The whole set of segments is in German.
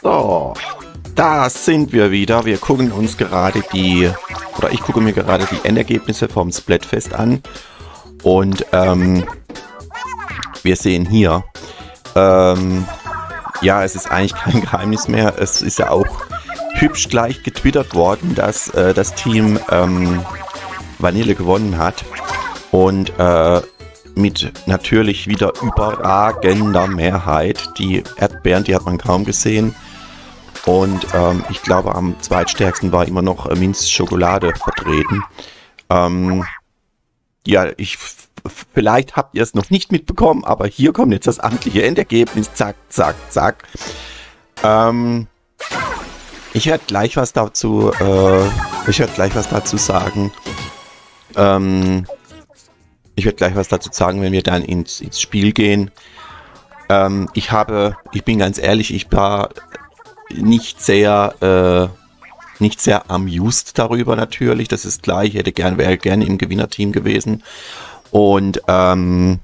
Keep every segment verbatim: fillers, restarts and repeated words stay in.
So, da sind wir wieder. Wir gucken uns gerade die, oder ich gucke mir gerade die Endergebnisse vom Splatfest an. Und ähm, wir sehen hier, ähm, ja, es ist eigentlich kein Geheimnis mehr. Es ist ja auch hübsch gleich getwittert worden, dass äh, das Team ähm, Vanille gewonnen hat. Und äh, mit natürlich wieder überragender Mehrheit. Die Erdbeeren, die hat man kaum gesehen. Und ähm, ich glaube, am zweitstärksten war immer noch äh, Minzschokolade vertreten. Ähm, ja, ich vielleicht habt ihr es noch nicht mitbekommen, aber hier kommt jetzt das amtliche Endergebnis. Zack, zack, zack. Ähm, ich werde gleich was dazu, äh, ich werde gleich was dazu sagen. Ähm, ich werde gleich was dazu sagen, wenn wir dann ins, ins Spiel gehen. Ähm, ich habe, ich bin ganz ehrlich, ich war nicht sehr, äh, nicht sehr amused darüber natürlich. Das ist klar, ich hätte gern, wäre gerne im Gewinnerteam gewesen. Und ähm,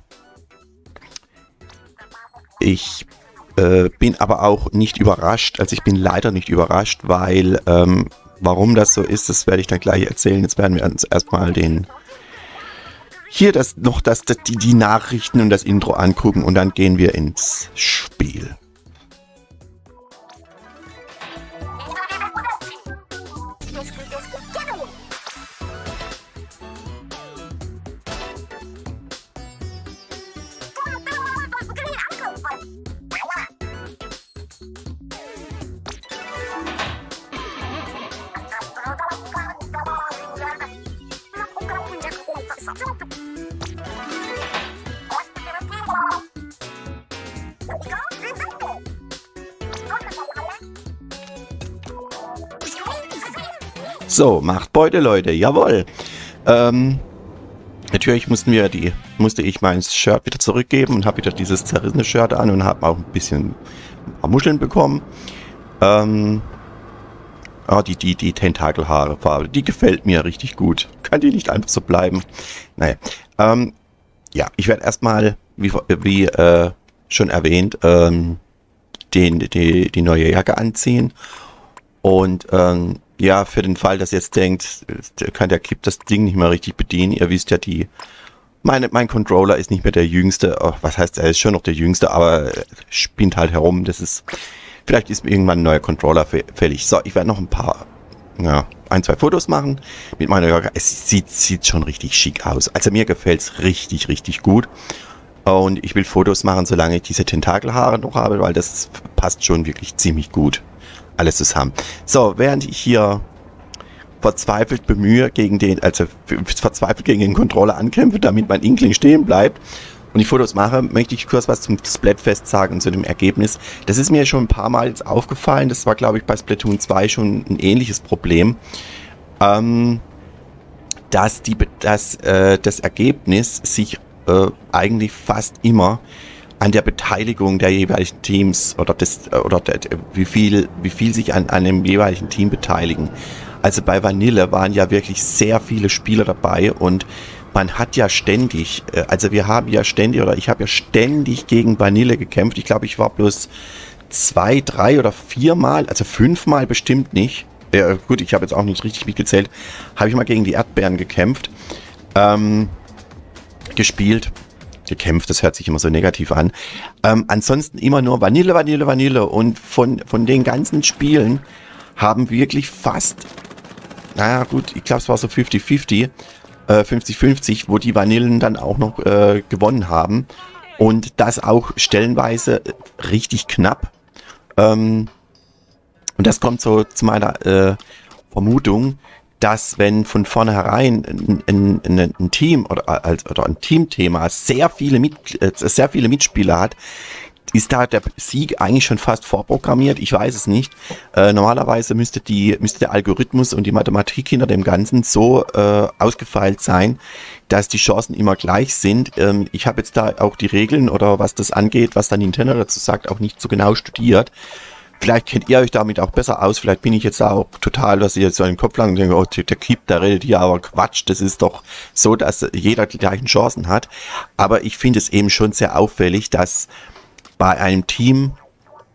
ich äh, bin aber auch nicht überrascht. Also ich bin leider nicht überrascht, weil ähm, warum das so ist, das werde ich dann gleich erzählen. Jetzt werden wir uns erstmal den hier das noch das, das die, die Nachrichten und das Intro angucken und dann gehen wir ins Spiel. So, macht Beute, Leute, jawohl. Ähm, natürlich mussten wir die, musste ich mein Shirt wieder zurückgeben und habe wieder dieses zerrissene Shirt an und habe auch ein bisschen ein paar Muscheln bekommen. Ähm, oh, die, die, die Tentakelhaare-Farbe, die gefällt mir richtig gut. Kann die nicht einfach so bleiben? Naja, ähm, ja, ich werde erstmal, wie, wie äh, schon erwähnt, ähm, den, die, die neue Jacke anziehen und ähm, ja, für den Fall, dass ihr jetzt denkt, kann der Kip das Ding nicht mehr richtig bedienen. Ihr wisst ja, die meine, mein Controller ist nicht mehr der jüngste. Oh, was heißt, er ist schon noch der jüngste, aber spinnt halt herum. Das ist, vielleicht ist irgendwann ein neuer Controller fällig. So, ich werde noch ein paar, ja, ein, zwei Fotos machen mit meiner Jacke. Es sieht, sieht schon richtig schick aus. Also mir gefällt es richtig, richtig gut. Und ich will Fotos machen, solange ich diese Tentakelhaare noch habe, weil das passt schon wirklich ziemlich gut. Alles zusammen. So, während ich hier verzweifelt bemühe, gegen den, also verzweifelt gegen den Controller ankämpfe, damit mein Inkling stehen bleibt und die Fotos mache, möchte ich kurz was zum Splatfest sagen und zu dem Ergebnis. Das ist mir schon ein paar Mal jetzt aufgefallen. Das war, glaube ich, bei Splatoon zwei schon ein ähnliches Problem. Ähm, dass die, dass, äh, das Ergebnis sich äh, eigentlich fast immer an der Beteiligung der jeweiligen Teams oder, des, oder der, wie, viel, wie viel sich an, an dem jeweiligen Team beteiligen. Also bei Vanille waren ja wirklich sehr viele Spieler dabei und man hat ja ständig, also wir haben ja ständig oder ich habe ja ständig gegen Vanille gekämpft. Ich glaube, ich war bloß zwei, drei oder viermal, also fünfmal bestimmt nicht. Ja, gut, ich habe jetzt auch nicht richtig mitgezählt. Habe ich mal gegen die Erdbeeren gekämpft, ähm, gespielt. Gekämpft, das hört sich immer so negativ an. Ähm, ansonsten immer nur Vanille, Vanille, Vanille. Und von, von den ganzen Spielen haben wirklich fast, naja gut, ich glaube es war so fünfzig fünfzig, äh, fünfzig fünfzig, wo die Vanillen dann auch noch äh, gewonnen haben. Und das auch stellenweise richtig knapp. Ähm, und das kommt so zu meiner äh, Vermutung, dass wenn von vornherein ein, ein, ein, ein Team oder, oder ein Teamthema sehr viele, Mit, sehr viele Mitspieler hat, ist da der Sieg eigentlich schon fast vorprogrammiert. Ich weiß es nicht. Äh, normalerweise müsste, die, müsste der Algorithmus und die Mathematik hinter dem Ganzen so äh, ausgefeilt sein, dass die Chancen immer gleich sind. Ähm, ich habe jetzt da auch die Regeln oder was das angeht, was dann Nintendo dazu sagt, auch nicht so genau studiert. Vielleicht kennt ihr euch damit auch besser aus. Vielleicht bin ich jetzt auch total, dass ihr jetzt so einen Kopf lang und denkt, oh, der Kip, der redet hier aber Quatsch. Das ist doch so, dass jeder die gleichen Chancen hat. Aber ich finde es eben schon sehr auffällig, dass bei einem Team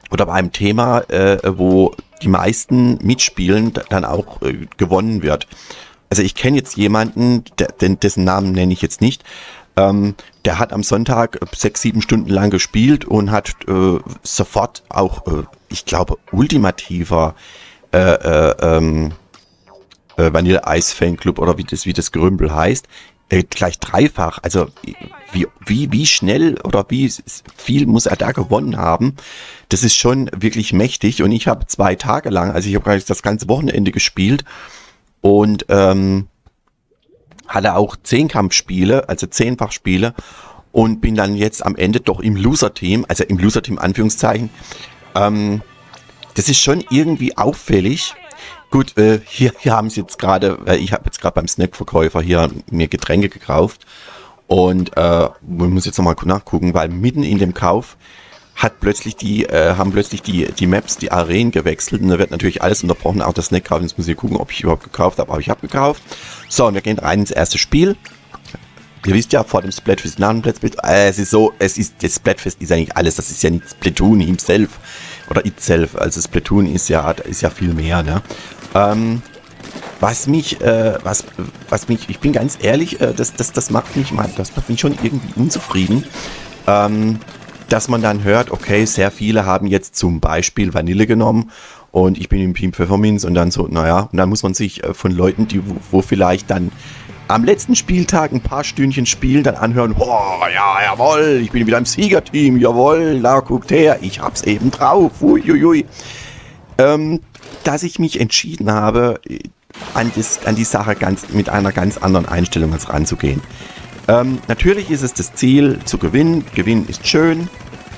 oder bei einem Thema, äh, wo die meisten mitspielen, dann auch äh, gewonnen wird. Also ich kenne jetzt jemanden, der, dessen Namen nenne ich jetzt nicht, ähm, der hat am Sonntag sechs, sieben Stunden lang gespielt und hat äh, sofort auch, äh, ich glaube, ultimativer äh, äh, ähm, äh, Vanille Ice Fanclub oder wie das, wie das Gerümpel heißt, äh, gleich dreifach. Also wie, wie, wie schnell oder wie viel muss er da gewonnen haben? Das ist schon wirklich mächtig. Und ich habe zwei Tage lang, also ich habe gerade das ganze Wochenende gespielt und ähm, hatte auch Zehnkampfspiele, also Zehnfachspiele und bin dann jetzt am Ende doch im Loser-Team, also im Loser-Team Anführungszeichen. Ähm, das ist schon irgendwie auffällig. Gut, äh, hier, hier haben sie jetzt gerade, äh, ich habe jetzt gerade beim Snackverkäufer hier mir Getränke gekauft und äh, man muss jetzt nochmal nachgucken, weil mitten in dem Kauf hat plötzlich die, äh, haben plötzlich die, die Maps, die Arenen gewechselt und da wird natürlich alles unterbrochen, auch das Snack-Kauf. Jetzt muss ich gucken, ob ich überhaupt gekauft habe, aber ich habe gekauft. So, und wir gehen rein ins erste Spiel. Ihr wisst ja, vor dem Splatfest, nach dem Splatfest, äh, es ist so, es ist, das Splatfest ist ja nicht alles, das ist ja nicht Splatoon himself oder itself, also Splatoon ist ja, ist ja viel mehr, ne? Ähm, was mich, äh, was, was mich, ich bin ganz ehrlich, äh, das, das, das macht mich mal, das macht mich schon irgendwie unzufrieden, ähm, dass man dann hört, okay, sehr viele haben jetzt zum Beispiel Vanille genommen und ich bin im Team Pfefferminz und dann so, naja, und dann muss man sich äh, von Leuten, die wo, wo vielleicht dann am letzten Spieltag ein paar Stündchen spielen, dann anhören, oh, ja, jawohl, ich bin wieder im Siegerteam, jawohl, da guckt her, ich hab's eben drauf, uiuiui. Ähm, dass ich mich entschieden habe, an, das, an die Sache ganz, mit einer ganz anderen Einstellung als ranzugehen. Ähm, natürlich ist es das Ziel, zu gewinnen. Gewinnen ist schön,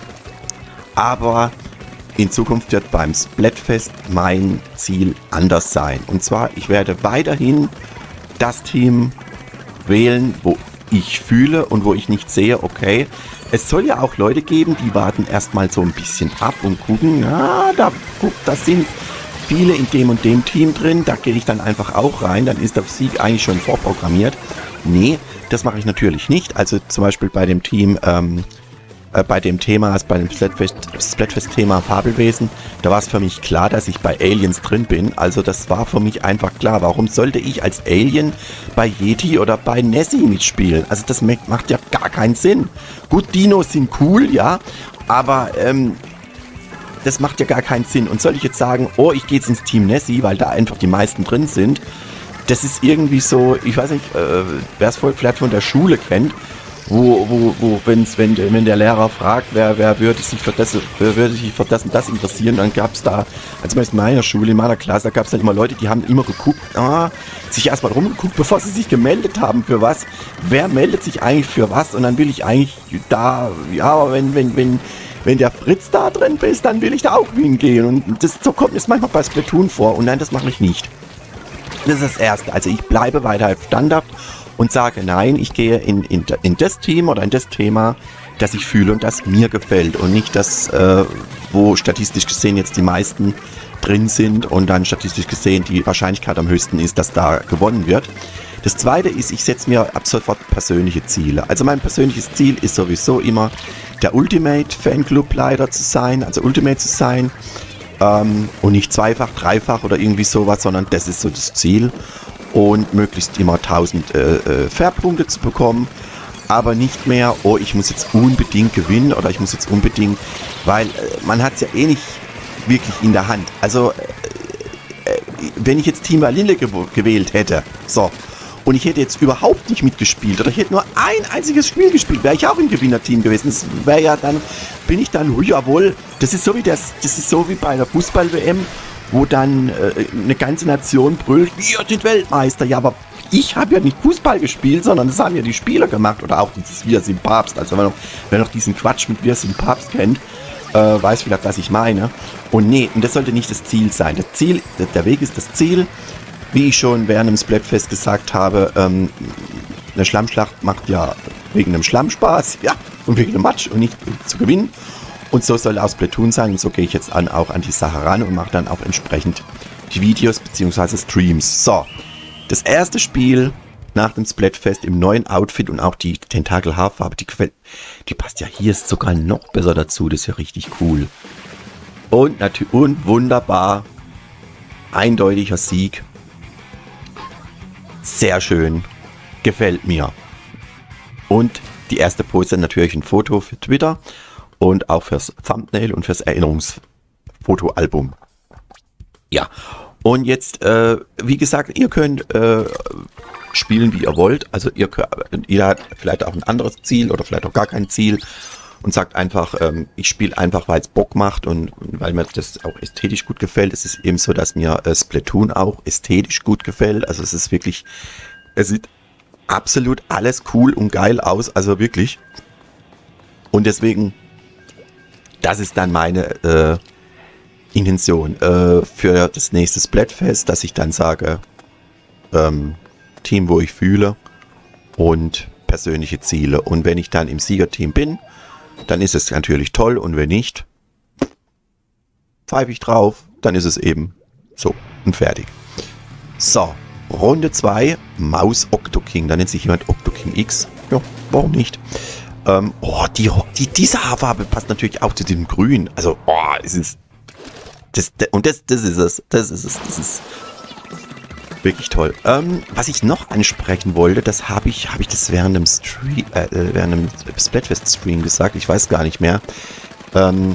aber in Zukunft wird beim Splatfest mein Ziel anders sein. Und zwar, ich werde weiterhin das Team wählen, wo ich fühle und wo ich nicht sehe, okay, es soll ja auch Leute geben, die warten erstmal so ein bisschen ab und gucken, ja, da, guck, das sind viele in dem und dem Team drin, da gehe ich dann einfach auch rein, dann ist der Sieg eigentlich schon vorprogrammiert. Nee, das mache ich natürlich nicht. Also zum Beispiel bei dem Team, ähm, äh, bei dem Thema, also bei dem Splatfest-Thema Fabelwesen, da war es für mich klar, dass ich bei Aliens drin bin. Also das war für mich einfach klar. Warum sollte ich als Alien bei Yeti oder bei Nessie mitspielen? Also das macht ja gar keinen Sinn. Gut, Dinos sind cool, ja, aber ähm, das macht ja gar keinen Sinn. Und soll ich jetzt sagen, oh, ich gehe jetzt ins Team Nessie, weil da einfach die meisten drin sind, das ist irgendwie so, ich weiß nicht, äh, wer es vielleicht von der Schule kennt, wo, wo, wo wenn's, wenn, wenn der Lehrer fragt, wer, wer würde sich für das, wer würde sich für das und das interessieren, dann gab es da, also in meiner Schule, in meiner Klasse, da gab es dann immer Leute, die haben immer geguckt, ah, sich erstmal rumgeguckt, bevor sie sich gemeldet haben für was, wer meldet sich eigentlich für was, und dann will ich eigentlich da, ja, wenn, wenn, wenn, wenn der Fritz da drin ist, dann will ich da auch hingehen, und das, so kommt es manchmal bei Splatoon vor, und nein, das mache ich nicht. Das ist das Erste. Also ich bleibe weiter standhaft und sage, nein, ich gehe in, in, in das Team oder in das Thema, das ich fühle und das mir gefällt, und nicht das, äh, wo statistisch gesehen jetzt die meisten drin sind und dann statistisch gesehen die Wahrscheinlichkeit am höchsten ist, dass da gewonnen wird. Das Zweite ist, ich setze mir ab sofort persönliche Ziele. Also mein persönliches Ziel ist sowieso immer, der Ultimate Fanclub Leiter zu sein, also Ultimate zu sein. Ähm, und nicht zweifach, dreifach oder irgendwie sowas, sondern das ist so das Ziel, und möglichst immer tausend äh, äh, Fairpunkte zu bekommen, aber nicht mehr, oh, ich muss jetzt unbedingt gewinnen oder ich muss jetzt unbedingt, weil äh, man hat es ja eh nicht wirklich in der Hand. Also äh, äh, wenn ich jetzt Team Vanille gew gewählt hätte, so, und ich hätte jetzt überhaupt nicht mitgespielt oder ich hätte nur ein einziges Spiel gespielt, wäre ich auch im Gewinnerteam gewesen. Das wäre ja dann, bin ich dann, jawohl, das ist so wie das, das ist so wie bei einer Fußball-W M, wo dann äh, eine ganze Nation brüllt, wir sind Weltmeister. Ja, aber ich habe ja nicht Fußball gespielt, sondern das haben ja die Spieler gemacht, oder auch dieses Wir sind Papst. Also wenn man noch, wer noch diesen Quatsch mit Wir sind Papst kennt, äh, weiß vielleicht, was ich meine. Und nee, und das sollte nicht das Ziel sein. Das Ziel, der Weg ist das Ziel. Wie ich schon während dem Splatfest gesagt habe, ähm, eine Schlammschlacht macht ja wegen einem Schlamm Spaß, ja, und wegen einem Match und nicht zu gewinnen. Und so soll auch Splatoon sein, und so gehe ich jetzt an, auch an die Sache ran und mache dann auch entsprechend die Videos bzw. Streams. So, das erste Spiel nach dem Splatfest im neuen Outfit und auch die Tentakel-Haarfarbe, die, die passt ja hier sogar noch besser dazu, das ist ja richtig cool. Und natürlich und wunderbar. Eindeutiger Sieg. Sehr schön. Gefällt mir. Und die erste Pose natürlich ein Foto für Twitter und auch fürs Thumbnail und fürs Erinnerungsfotoalbum. Ja, und jetzt, äh, wie gesagt, ihr könnt äh, spielen, wie ihr wollt. Also ihr, könnt, ihr habt vielleicht auch ein anderes Ziel oder vielleicht auch gar kein Ziel und sagt einfach, ähm, ich spiele einfach, weil es Bock macht und, und weil mir das auch ästhetisch gut gefällt. Es ist eben so, dass mir äh, Splatoon auch ästhetisch gut gefällt. Also es ist wirklich, es sieht absolut alles cool und geil aus, also wirklich. Und deswegen, das ist dann meine äh, Intention äh, für das nächste Splatfest, dass ich dann sage, ähm, Team, wo ich fühle und persönliche Ziele. Und wenn ich dann im Siegerteam bin, dann ist es natürlich toll und wenn nicht, pfeife ich drauf, dann ist es eben so und fertig. So, Runde zwei, Maus Octoking, da nennt sich jemand Octoking X. Ja, warum nicht? Ähm, oh, die, die, diese Haarfarbe passt natürlich auch zu dem Grün. Also, oh, es ist Das, und das, das ist es. Das ist es. Das ist wirklich toll. Ähm, was ich noch ansprechen wollte, das habe ich, habe ich das während dem Stream, äh, während dem Splatfest-Stream gesagt. Ich weiß gar nicht mehr. Ähm,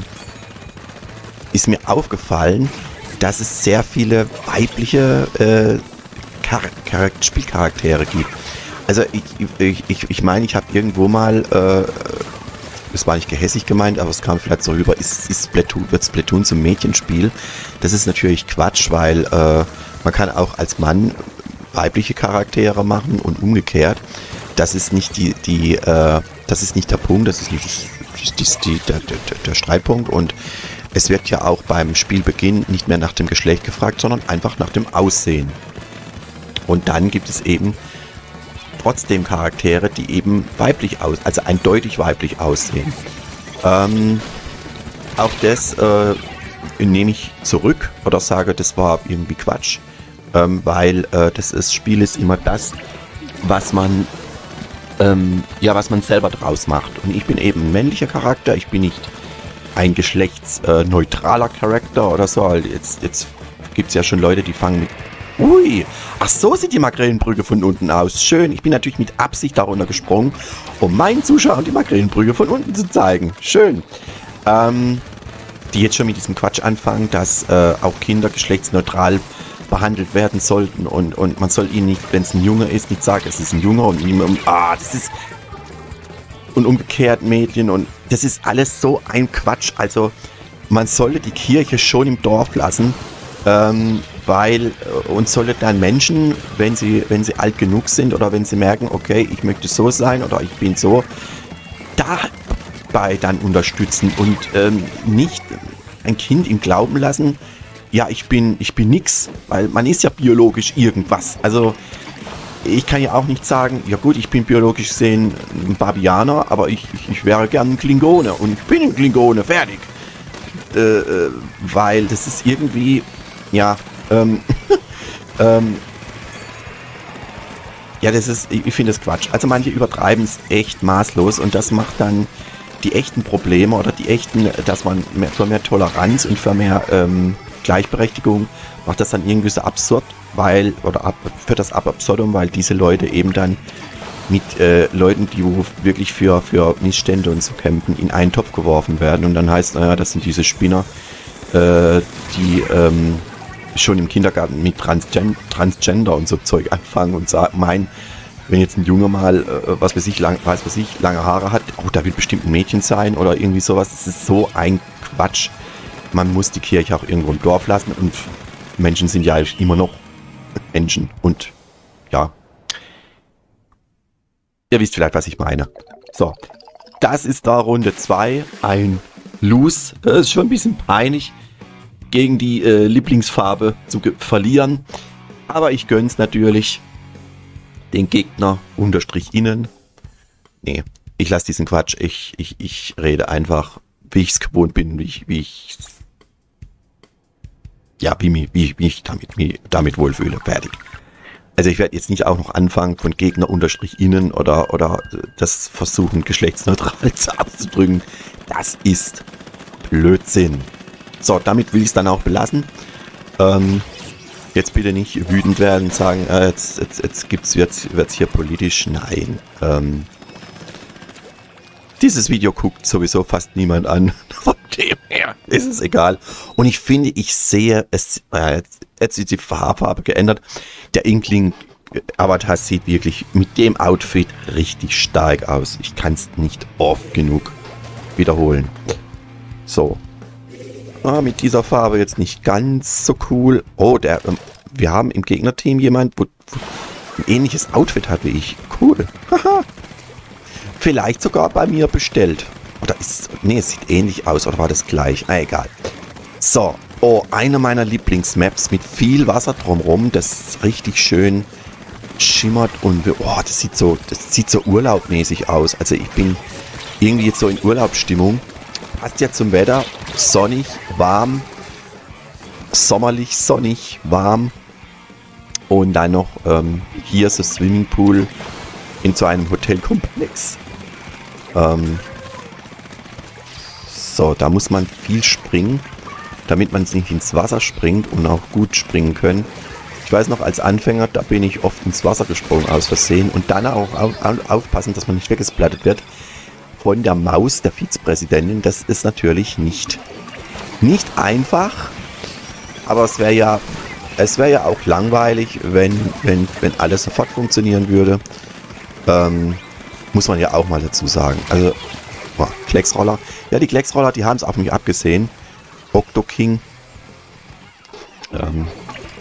ist mir aufgefallen, dass es sehr viele weibliche äh, Char Char Spielcharaktere gibt. Also ich, ich, ich, ich meine, ich habe irgendwo mal äh, das war nicht gehässig gemeint, aber es kam vielleicht so rüber, ist, ist Splatoon, wird Splatoon zum Mädchenspiel. Das ist natürlich Quatsch, weil äh, man kann auch als Mann weibliche Charaktere machen und umgekehrt. Das ist nicht die, die, äh, das ist nicht der Punkt, das ist nicht das, die, der, der, der Streitpunkt. Und es wird ja auch beim Spielbeginn nicht mehr nach dem Geschlecht gefragt, sondern einfach nach dem Aussehen. Und dann gibt es eben trotzdem Charaktere, die eben weiblich aus, also eindeutig weiblich aussehen. Ähm, auch das äh, nehme ich zurück oder sage, das war irgendwie Quatsch, ähm, weil äh, das ist, Spiel ist immer das, was man ähm, ja, was man selber draus macht. Und ich bin eben ein männlicher Charakter, ich bin nicht ein geschlechtsneutraler Charakter oder so. Jetzt, jetzt gibt es ja schon Leute, die fangen mit Ui, ach so sieht die Magrillenbrücke von unten aus. Schön, ich bin natürlich mit Absicht darunter gesprungen, um meinen Zuschauern die Magrillenbrücke von unten zu zeigen. Schön. Ähm, die jetzt schon mit diesem Quatsch anfangen, dass äh, auch Kinder geschlechtsneutral behandelt werden sollten und, und man soll ihnen nicht, wenn es ein Junge ist, nicht sagen, es ist ein Junge und niemand, ah, das ist und umgekehrt Mädchen und das ist alles so ein Quatsch. Also man sollte die Kirche schon im Dorf lassen, ähm, weil uns sollte dann Menschen, wenn sie, wenn sie alt genug sind oder wenn sie merken, okay, ich möchte so sein oder ich bin so, dabei dann unterstützen und ähm, nicht ein Kind im Glauben lassen, ja, ich bin, ich bin nix, weil man ist ja biologisch irgendwas. Also ich kann ja auch nicht sagen, ja gut, ich bin biologisch gesehen ein Babianer, aber ich, ich, ich wäre gern ein Klingone und ich bin ein Klingone, fertig. Äh, äh, weil das ist irgendwie, ja, ähm, ähm, ja, das ist, ich, ich finde das Quatsch. Also manche übertreiben es echt maßlos und das macht dann die echten Probleme oder die echten, dass man mehr, für mehr Toleranz und für mehr ähm, Gleichberechtigung macht das dann irgendwie so absurd, weil, oder ab, für das ab absurdum, weil diese Leute eben dann mit äh, Leuten, die wirklich für, für Missstände und so kämpfen, in einen Topf geworfen werden und dann heißt, naja, das sind diese Spinner, äh, die ähm, schon im Kindergarten mit Transgen Transgender und so Zeug anfangen und sagen, meinen, wenn jetzt ein Junge mal, äh, was weiß ich, lang, weiß was ich, lange Haare hat, oh, da wird bestimmt ein Mädchen sein oder irgendwie sowas. Das ist so ein Quatsch. Man muss die Kirche auch irgendwo im Dorf lassen und Menschen sind ja immer noch Menschen und ja, ihr wisst vielleicht, was ich meine. So, das ist da Runde zwei, ein Lose. Das ist schon ein bisschen peinlich, gegen die äh, Lieblingsfarbe zu verlieren. Aber ich gönn's natürlich den Gegner unterstrich innen. Nee, ich lasse diesen Quatsch. Ich, ich, ich rede einfach, wie ich es gewohnt bin, wie ich, wie ich ja, wie, wie, wie, wie ich damit, wie, damit wohlfühle. Fertig. Also ich werde jetzt nicht auch noch anfangen von Gegner unterstrich innen oder, oder das versuchen geschlechtsneutral zu auszudrücken. Das ist Blödsinn. So, damit will ich es dann auch belassen. Ähm, jetzt bitte nicht wütend werden und sagen, äh, jetzt, jetzt, jetzt gibt's, wird's, wird's hier politisch. Nein. Ähm, dieses Video guckt sowieso fast niemand an. Von dem her ist es egal. Und ich finde, ich sehe, es, äh, jetzt ist die Haarfarbe geändert. Der Inkling Avatar sieht wirklich mit dem Outfit richtig stark aus. Ich kann es nicht oft genug wiederholen. So. Ah, mit dieser Farbe jetzt nicht ganz so cool. Oh, der, ähm, wir haben im Gegnerteam jemand, wo, wo ein ähnliches Outfit hat wie ich. Cool. Haha. Vielleicht sogar bei mir bestellt. Oder ist, nee, es sieht ähnlich aus. Oder war das gleich? Ah, egal. So. Oh, eine meiner Lieblingsmaps mit viel Wasser drumherum. Das richtig schön schimmert und oh, das sieht so, das sieht so urlaubmäßig aus. Also ich bin irgendwie jetzt so in Urlaubsstimmung. Passt ja zum Wetter. Sonnig, warm, sommerlich, sonnig, warm. Und dann noch ähm, hier ist das Swimmingpool in so einem Hotelkomplex. Ähm, so, da muss man viel springen, damit man nicht ins Wasser springt und auch gut springen können. Ich weiß noch, als Anfänger, da bin ich oft ins Wasser gesprungen aus Versehen und dann auch auf, auf, aufpassen, dass man nicht weggesplattet wird von der Maus der Vizepräsidentin. Das ist natürlich nicht, nicht einfach, aber es wäre ja, es wäre ja auch langweilig, wenn, wenn, wenn alles sofort funktionieren würde. Ähm, muss man ja auch mal dazu sagen. Also, boah, Klecksroller. Ja, die Klecksroller, die haben es auf mich abgesehen. Octo King. Ähm,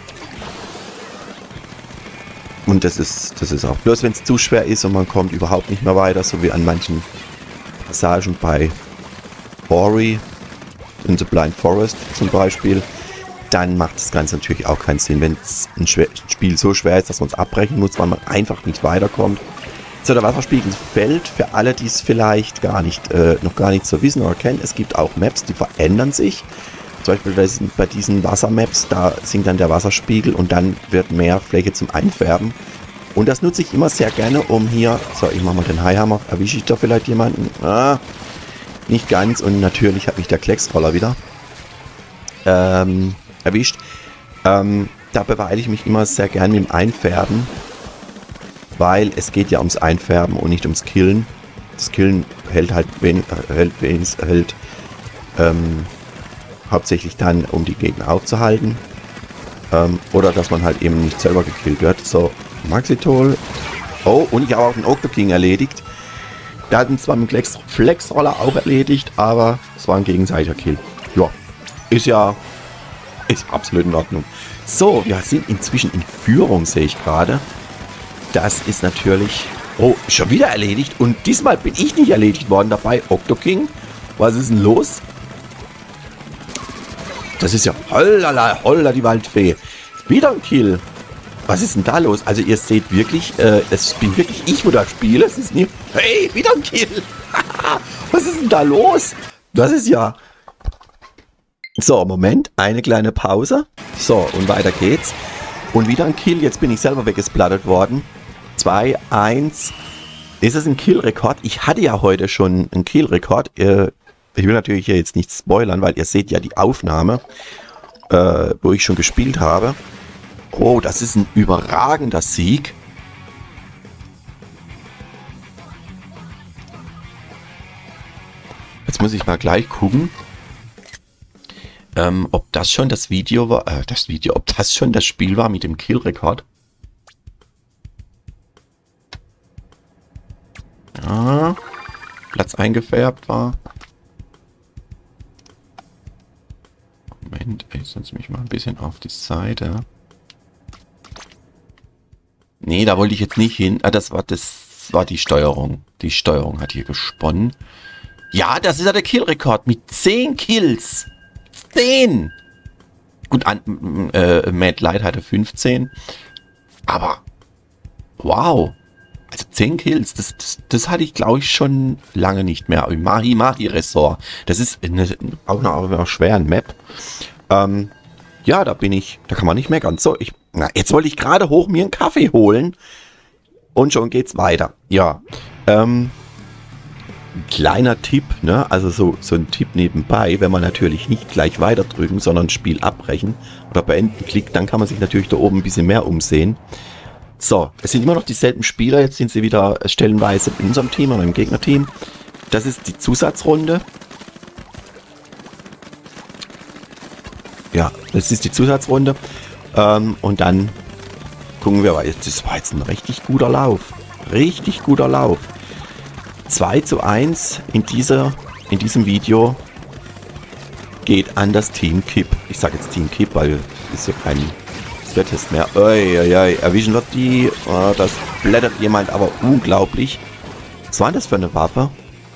Und das ist, das ist auch bloß, wenn es zu schwer ist und man kommt überhaupt nicht mehr weiter, so wie an manchen Passagen bei Ori in The Blind Forest zum Beispiel, dann macht das Ganze natürlich auch keinen Sinn, wenn ein Spiel so schwer ist, dass man es abbrechen muss, weil man einfach nicht weiterkommt. So, der Wasserspiegel fällt für alle, die es vielleicht gar nicht, äh, noch gar nicht so wissen oder kennen. Es gibt auch Maps, die verändern sich. Zum Beispiel bei diesen Wassermaps, da sinkt dann der Wasserspiegel und dann wird mehr Fläche zum Einfärben. Und das nutze ich immer sehr gerne, um hier... So, ich mache mal den Highhammer. Erwische ich da vielleicht jemanden? Ah, nicht ganz. Und natürlich hat mich der Klecksroller wieder ähm, erwischt. Ähm, da beweile ich mich immer sehr gerne mit dem Einfärben, weil es geht ja ums Einfärben und nicht ums Killen. Das Killen hält halt wenig, hält, wenig, hält ähm, hauptsächlich dann, um die Gegner aufzuhalten. Ähm, oder dass man halt eben nicht selber gekillt wird. So, Maxitol. Oh, und ich habe auch den Octo King erledigt. Der hat ihn zwar mit dem Flexroller auch erledigt, aber es war ein gegenseitiger Kill. Ja, ist ja ist absolut in Ordnung. So, wir sind inzwischen in Führung, sehe ich gerade. Das ist natürlich... Oh, schon wieder erledigt. Und diesmal bin ich nicht erledigt worden dabei. Octo King, was ist denn los? Das ist ja hollala, holla die Waldfee. Wieder ein Kill. Was ist denn da los? Also ihr seht wirklich, äh, es bin wirklich ich, wo da spiele. Es ist nie... Hey, wieder ein Kill. Was ist denn da los? Das ist ja... So, Moment. Eine kleine Pause. So, und weiter geht's. Und wieder ein Kill. Jetzt bin ich selber weggesplattet worden. zwei, eins. Ist es ein Kill-Rekord? Ich hatte ja heute schon einen Kill-Rekord. Äh, Ich will natürlich hier jetzt nicht spoilern, weil ihr seht ja die Aufnahme, äh, wo ich schon gespielt habe. Oh, das ist ein überragender Sieg. Jetzt muss ich mal gleich gucken, ähm, ob das schon das Video war, äh, das Video, ob das schon das Spiel war mit dem Kill-Rekord. Ja, Platz eingefärbt war. Moment, ich setze mich mal ein bisschen auf die Seite. Nee, da wollte ich jetzt nicht hin. Ah, das war das war die Steuerung. Die Steuerung hat hier gesponnen. Ja, das ist ja der Kill-Rekord mit zehn Kills. zehn! Gut, an, äh, Mad Light hatte fünfzehn. Aber, wow. Also zehn Kills, das, das, das hatte ich, glaube ich, schon lange nicht mehr. Im Mahi-Mahi-Ressort. Das ist eine, auch eine, eine schweren Map. Ähm, ja, da bin ich, da kann man nicht meckern. So, ich, na, jetzt wollte ich gerade hoch mir einen Kaffee holen. Und schon geht's weiter. Ja, ähm, ein kleiner Tipp, ne? Also so, so ein Tipp nebenbei, wenn man natürlich nicht gleich weiter drücken, sondern Spiel abbrechen oder beenden klickt, dann kann man sich natürlich da oben ein bisschen mehr umsehen. So, es sind immer noch dieselben Spieler, jetzt sind sie wieder stellenweise in unserem Team oder im Gegnerteam. Das ist die Zusatzrunde. Ja, das ist die Zusatzrunde. Ähm, und dann gucken wir weiter. Das war jetzt ein richtig guter Lauf. Richtig guter Lauf. zwei zu eins in, dieser, in diesem Video geht an das Team Kipp. Ich sage jetzt Team Kipp, weil es ist ja kein Test mehr. Ui, ui, ui. Erwischen wird die. Oh, das blättert jemand aber unglaublich. Was war das für eine Waffe?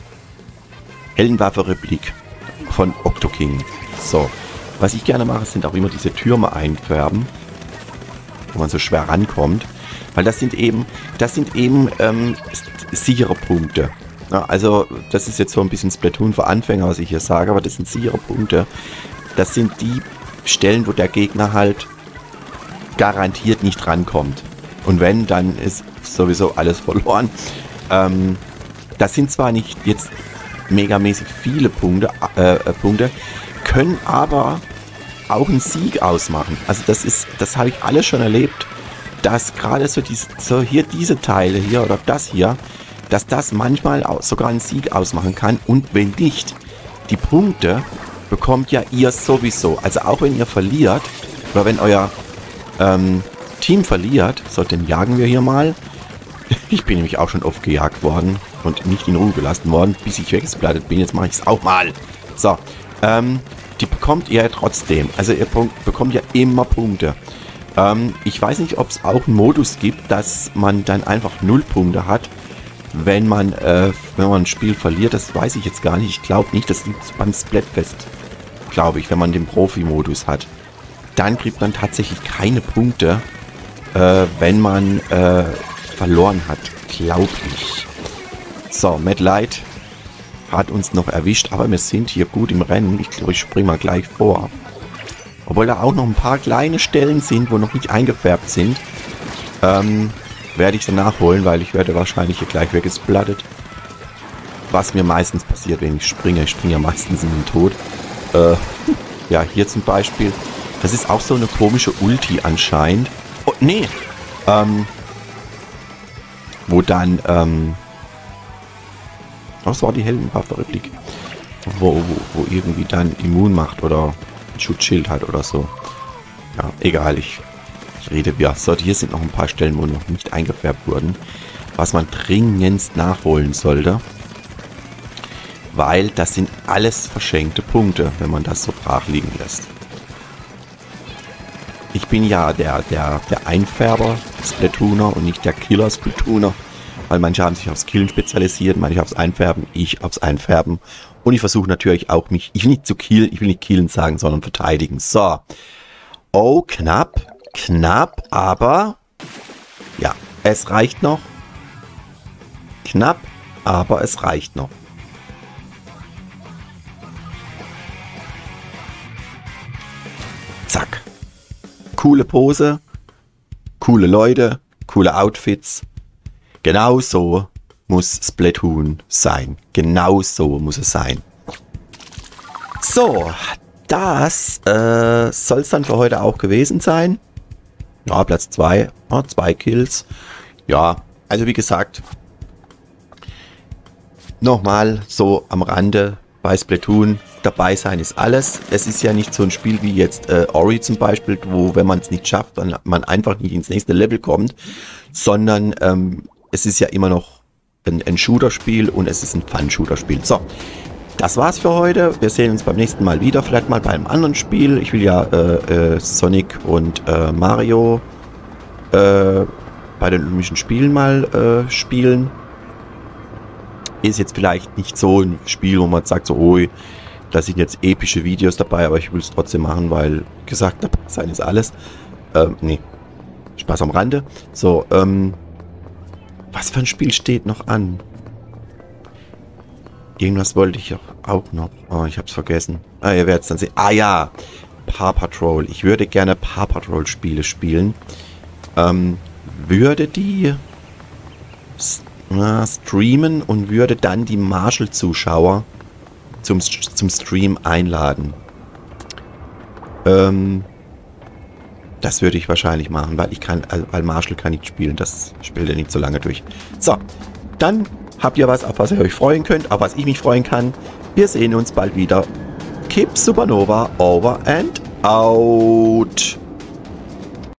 Heldenwaffe Replik von Octoking. So. Was ich gerne mache, sind auch immer diese Türme einfärben, wo man so schwer rankommt. Weil das sind eben, das sind eben ähm, sichere Punkte. Ja, also das ist jetzt so ein bisschen Splatoon für Anfänger, was ich hier sage, aber das sind sichere Punkte. Das sind die Stellen, wo der Gegner halt garantiert nicht rankommt. Und wenn, dann ist sowieso alles verloren. Ähm, das sind zwar nicht jetzt megamäßig viele Punkte, äh, Punkte, können aber auch einen Sieg ausmachen. Also das ist, das habe ich alles schon erlebt, dass gerade so, diese, so hier diese Teile hier oder das hier, dass das manchmal auch sogar einen Sieg ausmachen kann. Und wenn nicht, die Punkte bekommt ja ihr sowieso. Also auch wenn ihr verliert oder wenn euer ähm, Team verliert, so, den jagen wir hier mal. Ich bin nämlich auch schon oft gejagt worden und nicht in Ruhe gelassen worden, bis ich weggesplattet bin. Jetzt mache ich es auch mal. So, ähm, die bekommt ihr ja trotzdem. Also ihr bekommt ja immer Punkte. Ähm, ich weiß nicht, ob es auch einen Modus gibt, dass man dann einfach null Punkte hat, wenn man, äh, wenn man ein Spiel verliert. Das weiß ich jetzt gar nicht. Ich glaube nicht, das liegt beim Splatfest, glaube ich, wenn man den Profi-Modus hat. Dann kriegt man tatsächlich keine Punkte, äh, wenn man äh, verloren hat, glaube ich. So, Mad Light hat uns noch erwischt, aber wir sind hier gut im Rennen. Ich glaube, ich springe mal gleich vor. Obwohl da auch noch ein paar kleine Stellen sind, wo noch nicht eingefärbt sind. Ähm, werde ich dann nachholen, weil ich werde wahrscheinlich hier gleich weggesplattet. Was mir meistens passiert, wenn ich springe. Ich springe ja meistens in den Tod. Äh, ja, hier zum Beispiel. Das ist auch so eine komische Ulti anscheinend. Oh, nee. Ähm, wo dann, ähm, was war die Heldenwaffe-Replik? Wo, wo, wo irgendwie dann immun macht oder ein Schutzschild hat oder so. Ja, egal, ich, ich rede ja. So, hier sind noch ein paar Stellen, wo noch nicht eingefärbt wurden. Was man dringendst nachholen sollte. Weil das sind alles verschenkte Punkte, wenn man das so brach liegen lässt. Ich bin ja der, der, der Einfärber-Splatooner und nicht der Killer-Splatooner. Weil manche haben sich aufs Killen spezialisiert, manche aufs Einfärben, ich aufs Einfärben. Und ich versuche natürlich auch mich, ich will nicht zu killen, ich will nicht killen sagen, sondern verteidigen. So. Oh, knapp, knapp, aber ja, es reicht noch. Knapp, aber es reicht noch. Zack. Coole Pose, coole Leute, coole Outfits. Genau so muss Splatoon sein. Genau so muss es sein. So, das äh, soll es dann für heute auch gewesen sein. Ja, Platz zwei. Ja, zwei Kills. Ja, also wie gesagt, nochmal so am Rande bei Splatoon. Dabei sein ist alles. Es ist ja nicht so ein Spiel wie jetzt äh, Ori zum Beispiel, wo wenn man es nicht schafft, dann man einfach nicht ins nächste Level kommt, sondern ähm, es ist ja immer noch ein, ein Shooter-Spiel und es ist ein Fun-Shooter-Spiel. So, das war's für heute. Wir sehen uns beim nächsten Mal wieder, vielleicht mal bei einem anderen Spiel. Ich will ja äh, äh, Sonic und äh, Mario äh, bei den Olympischen Spielen mal äh, spielen. Ist jetzt vielleicht nicht so ein Spiel, wo man sagt so, oh, da sind jetzt epische Videos dabei, aber ich will es trotzdem machen, weil gesagt, dabei sein ist alles. Ähm, nee, Spaß am Rande. So, ähm, was für ein Spiel steht noch an? Irgendwas wollte ich auch noch. Oh, ich hab's vergessen. Ah, ihr werdet es dann sehen. Ah ja, Paw Patrol. Ich würde gerne Paw Patrol Spiele spielen. Ähm, würde die äh, streamen und würde dann die Marshall-Zuschauer zum, zum Stream einladen. Ähm, das würde ich wahrscheinlich machen, weil ich kann, also, weil Marshall kann nicht spielen, das spielt er nicht so lange durch. So, dann habt ihr was, auf was ihr euch freuen könnt, auf was ich mich freuen kann. Wir sehen uns bald wieder. Keep Supernova over and out.